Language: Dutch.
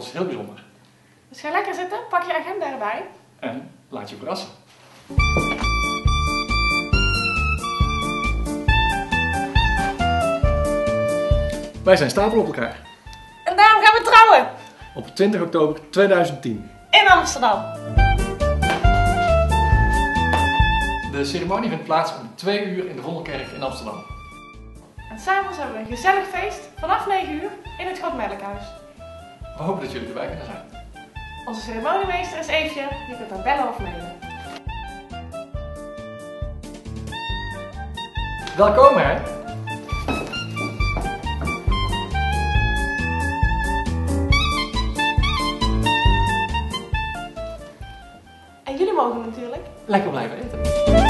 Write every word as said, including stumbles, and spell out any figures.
ons heel bijzonder. Dus ga lekker zitten, pak je agenda erbij. En laat je verrassen. Wij zijn stapel op elkaar. En daarom gaan we trouwen! Op twintig oktober tweeduizend tien. In Amsterdam. De ceremonie vindt plaats om twee uur in de Vondelkerk in Amsterdam. En s'avonds hebben we een gezellig feest vanaf negen uur in het Grootmelkhuis. We hopen dat jullie erbij kunnen zijn. Onze ceremoniemeester is Eefje, je kunt haar bellen of mailen. Welkom hè! En jullie mogen natuurlijk Lekker blijven eten.